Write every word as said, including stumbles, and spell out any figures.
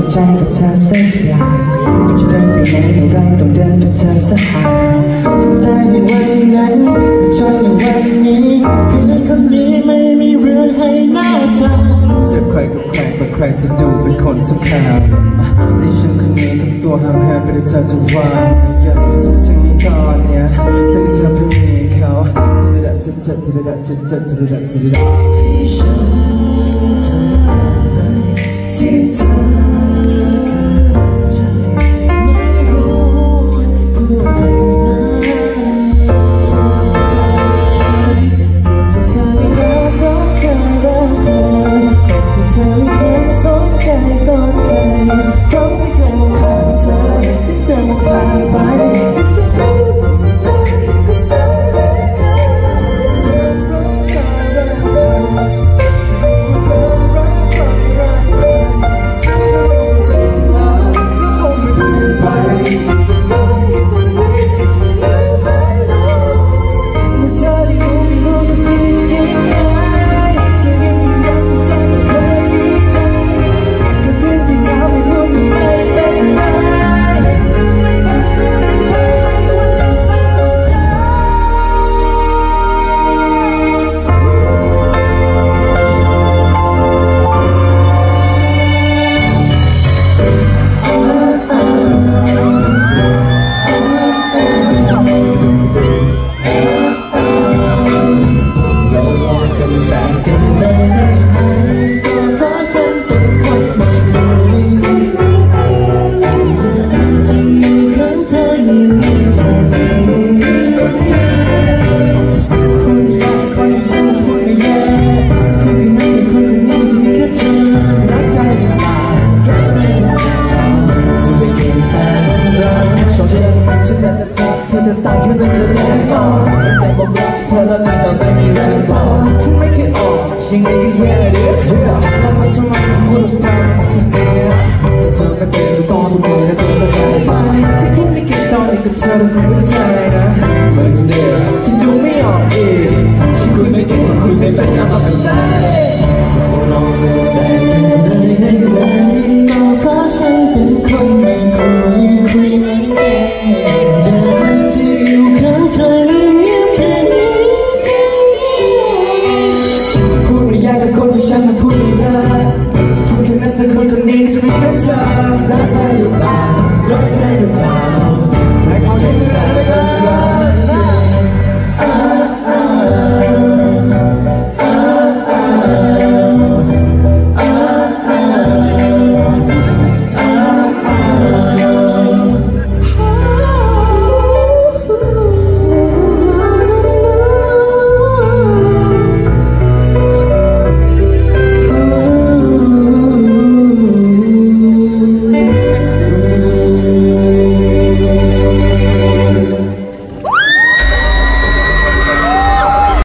ใจกับเธอสักอย่างก็จะเดินไปไหนเมื่อไรต้องเดินกับเธอสักห่างแต่ในวันนั้นจนในวันนี้คืนนั้นคนนี้ไม่มีเรื่องให้น่าจำจะใครกับใครแต่ใครจะดูเป็นคนสำคัญในฉันคนนี้กับตัวห่างเหินไปแต่เธอจะวางอย่าทำถึงนี้ก่อนเนี่ยแต่เธอเพิ่งมีเขาจะได้จะจะจะได้จะจะจะได้จะได้ที่ฉันเธอไปที่เธอเธอจะตายแค่เป็นเธอแน่นอนแต่บอกรักเธอแล้วไม่ต้องไม่มีแรงพอฉันไม่เคยออกยังไงก็แย่เดียวแล้วมันทำไมมันพูดกันแค่นี้แต่เธอไม่เป็นตอนทุกวันแล้วเธอก็ใช่ไปก็พูดไม่เก่งตอนนี้กับเธอคงไม่ใช่นะเหมือนเดิมที่ดูไม่ออกเองฉันคุยไม่เก่งคุยไม่เป็นอะไรเป็นใจลองเป็นแฟนกันเลยให้เลยก็เพราะฉันเป็นคนไม่คุยคุยไม่เป็นฉันมาพูดไม่ได้พูดแค่นั้นแต่คนคนนี้จะไม่เข้าใจ